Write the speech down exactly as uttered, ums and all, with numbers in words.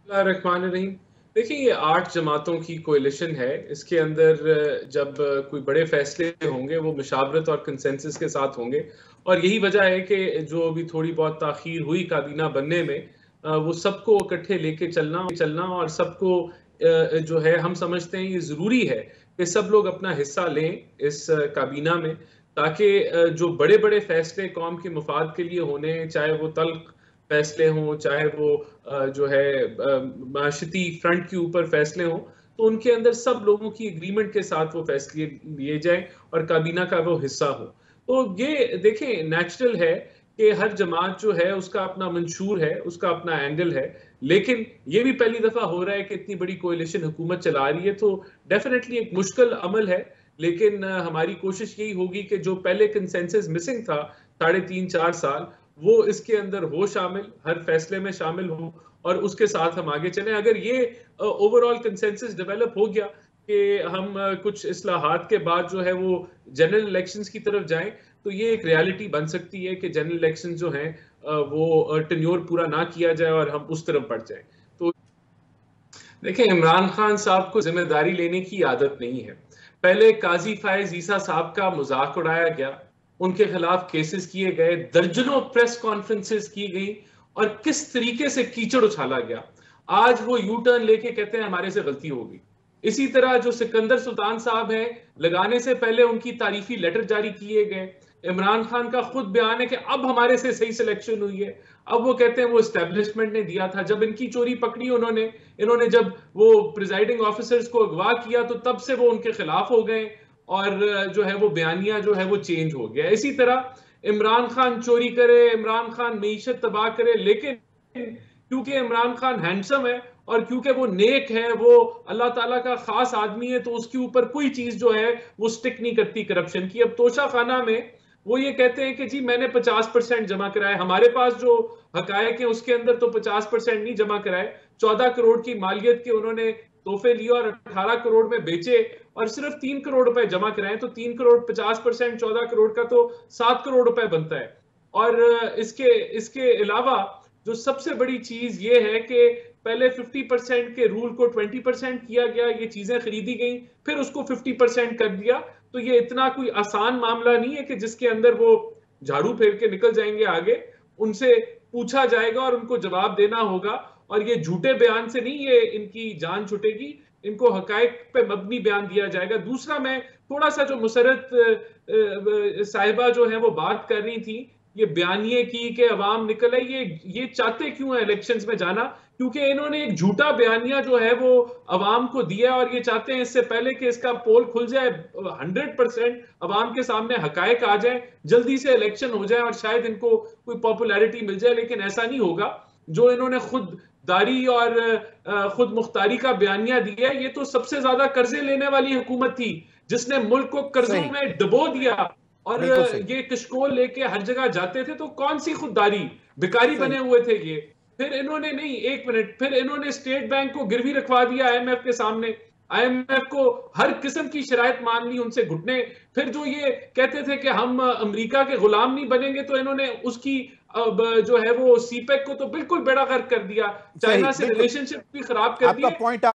रहीम। देखिए, ये आठ जमातों की कोalition है। इसके अंदर जब कोई बड़े फैसले होंगे वो मुशावरत और कंसेंसस के साथ होंगे, और यही वजह है कि जो अभी थोड़ी बहुत ताख़ीर हुई काबीना बनने में, वो सबको इकट्ठे लेके चलना चलना और सबको जो है, हम समझते हैं ये ज़रूरी है कि सब लोग अपना हिस्सा लें इस काबीना में, ताकि जो बड़े-बड़े फैसले कौम के मफाद के लिए होने, चाहे वो तल्ख़ फैसले हों, चाहे वो जो है माशरती फ्रंट के ऊपर फैसले हों, तो उनके अंदर सब लोगों की एग्रीमेंट के साथ वो फैसले लिए जाएँ और काबीना का वो हिस्सा हो। तो ये देखें, नेचुरल है कि हर जमात जो है उसका अपना मंशूर है, उसका अपना एंगल है, लेकिन ये भी पहली दफ़ा हो रहा है कि इतनी बड़ी कोalition हुकूमत चला रही है, तो डेफिनेटली एक मुश्किल अमल है। लेकिन हमारी कोशिश यही होगी कि जो पहले कंसेंसस मिसिंग था साढ़े तीन चार साल, वो इसके अंदर हो शामिल, हर फैसले में शामिल हो और उसके साथ हम आगे चलें। अगर ये ओवरऑल कंसेंसस डेवलप हो गया कि हम कुछ इस्लाहात के बाद जो है वो जनरल इलेक्शंस की तरफ जाएँ, तो ये एक रियलिटी बन सकती है कि जनरल इलेक्शंस जो हैं वो टेन्योर पूरा ना किया जाए और हम उस तरफ बढ़ जाएँ। तो देखिए, इमरान खान साहब को ज़िम्मेदारी लेने की आदत नहीं है। पहले काज़ी फ़ायज़ ईसा साहब का मज़ाक उड़ाया गया, उनके खिलाफ केसेस किए गए, दर्जनों प्रेस कॉन्फ्रेंसेस की गई और किस तरीके से कीचड़ उछाला गया। आज वो यू टर्न लेके कहते हैं हमारे से गलती हो गई। इसी तरह जो सिकंदर सुल्तान साहब हैं, लगाने से पहले उनकी तारीफी लेटर जारी किए गए। इमरान खान का खुद बयान है कि अब हमारे से सही सिलेक्शन हुई है। अब वो कहते हैं वो एस्टेब्लिशमेंट ने दिया था। जब इनकी चोरी पकड़ी उन्होंने इन्होंने जब वो प्रिजाइडिंग ऑफिसर्स को अगवा किया, तो तब से वो उनके खिलाफ हो गए और जो है वो बयानिया जो है वो चेंज हो गया। इसी तरह इमरान खान चोरी करे, इमरान खान मईशत तबाह करे, लेकिन क्योंकि इमरान खान हैंडसम है और क्योंकि वो नेक है, वो अल्लाह ताला का खास आदमी है, तो उसके ऊपर कोई चीज जो है वो स्टिक नहीं करती करप्शन की। अब तोशा खाना में वो ये कहते हैं कि जी मैंने पचास परसेंट जमा कराया। हमारे पास जो हकायक है उसके अंदर तो पचास परसेंट नहीं जमा कराए। चौदह करोड़ की मालियत के उन्होंने तोहफे लिए और अठारह करोड़ में बेचे और सिर्फ तीन करोड़ रुपए जमा कराए। तो तीन करोड़ पचास परसेंट चौदह करोड़ का तो सात करोड़ रुपए बनता है। और इसके इसके अलावा जो सबसे बड़ी चीज ये है कि पहले पचास परसेंट के रूल को बीस परसेंट किया गया, ये चीजें खरीदी गई, फिर उसको पचास परसेंट कर दिया। तो ये इतना कोई आसान मामला नहीं है कि जिसके अंदर वो झाड़ू फेर के निकल जाएंगे आगे। उनसे पूछा जाएगा और उनको जवाब देना होगा, और ये झूठे बयान से नहीं ये इनकी जान छुटेगी, इनको हकायक पे मबनी बयान दिया जाएगा। दूसरा, मैं थोड़ा सा जो मुसरत साहिबा जो है वो बात कर रही थी, ये बयानिए की कि अवाम निकल है, ये ये चाहते क्यों है इलेक्शंस में जाना? क्योंकि इन्होंने एक झूठा बयानिया जो है वो अवाम को दिया और ये चाहते हैं इससे पहले कि इसका पोल खुल जाए, हंड्रेड परसेंट अवाम के सामने हकायक आ जाए, जल्दी से इलेक्शन हो जाए और शायद इनको कोई पॉपुलैरिटी मिल जाए। लेकिन ऐसा नहीं होगा। जो इन्होंने खुद दारी और खुद मुख्तारी का बयानिया दिया, ये तो सबसे ज्यादा कर्जे लेने वाली हुकूमत थी जिसने मुल्क को कर्जों में डुबो दिया, और ये कशकोल लेके हर जगह जाते थे। तो कौन सी खुददारी, भिखारी बने हुए थे ये। फिर इन्होंने नहीं, एक मिनट, फिर इन्होंने स्टेट बैंक को गिरवी रखवा दिया आईएमएफ के सामने। आईएमएफ को हर किस्म की शराइत मान ली, उनसे घुटने। फिर जो ये कहते थे कि हम अमेरिका के गुलाम नहीं बनेंगे, तो इन्होंने उसकी अब जो है वो सीपेक को तो बिल्कुल बेड़ा गर्क कर दिया, चाइना से रिलेशनशिप भी खराब कर दिए।